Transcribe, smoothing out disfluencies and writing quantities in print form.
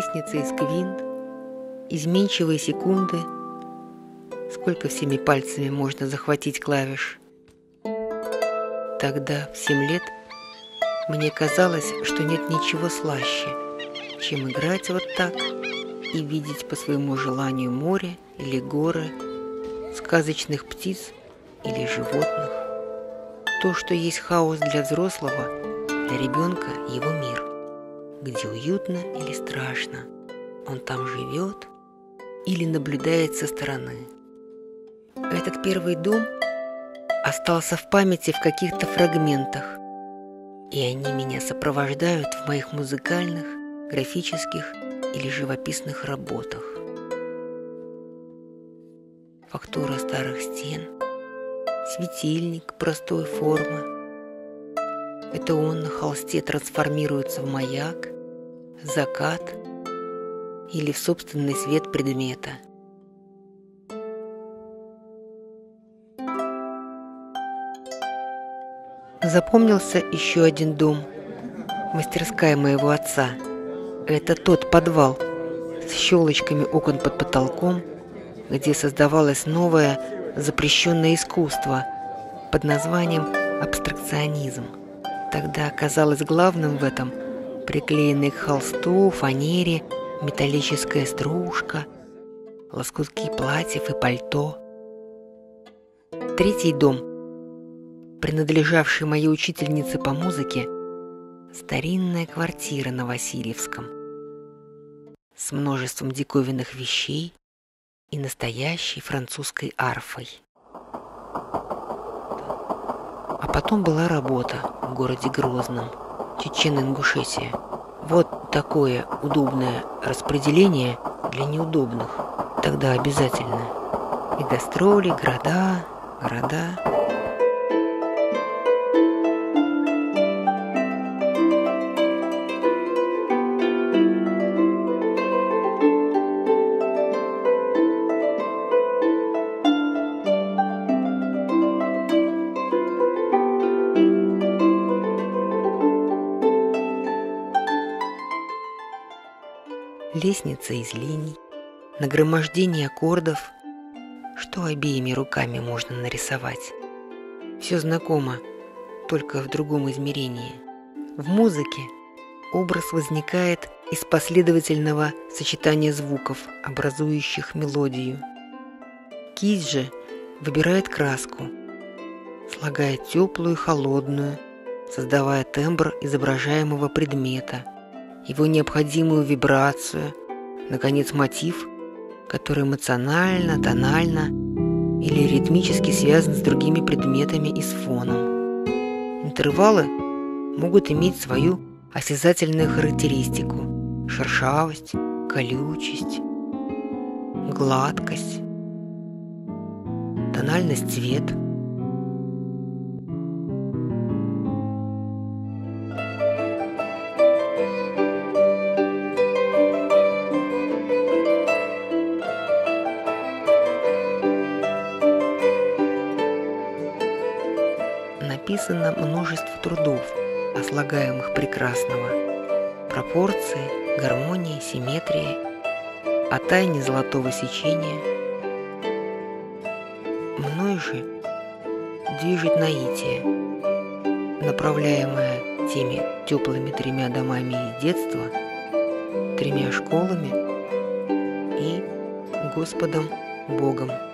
лестница из квинт, изменчивые секунды, сколько всеми пальцами можно захватить клавиш. Тогда, в 7 лет, мне казалось, что нет ничего слаще, чем играть вот так и видеть по своему желанию море или горы, сказочных птиц или животных. То, что есть хаос для взрослого, для ребенка его мир, где уютно или страшно, он там живет или наблюдает со стороны. Этот первый дом остался в памяти в каких-то фрагментах, и они меня сопровождают в моих музыкальных, графических или живописных работах. Фактура старых стен, светильник простой формы. Это он на холсте трансформируется в маяк, закат или в собственный свет предмета. Запомнился еще один дом, мастерская моего отца. Это тот подвал с щелочками окон под потолком, где создавалось новое запрещенное искусство под названием абстракционизм. Тогда оказалось главным в этом приклеенные к холсту, фанере, металлическая стружка, лоскутки платьев и пальто. Третий дом, принадлежавший моей учительнице по музыке, старинная квартира на Васильевском с множеством диковинных вещей и настоящей французской арфой. А потом была работа в городе Грозном, Чечен-Ингушетия. Вот такое удобное распределение для неудобных. Тогда обязательно. И гастроли, города. Лестница из линий, нагромождение аккордов, что обеими руками можно нарисовать. Все знакомо, только в другом измерении. В музыке образ возникает из последовательного сочетания звуков, образующих мелодию. Кисть же выбирает краску, слагает теплую и холодную, создавая тембр изображаемого предмета, его необходимую вибрацию, наконец, мотив, который эмоционально, тонально или ритмически связан с другими предметами и с фоном. Интервалы могут иметь свою осязательную характеристику: шершавость, колючесть, гладкость, тональность цвета. Написано множество трудов о слагаемых прекрасного: пропорции, гармонии, симметрии, о тайне золотого сечения. Мной же движет наитие, направляемое теми теплыми 3 домами из детства, 3 школами и Господом Богом.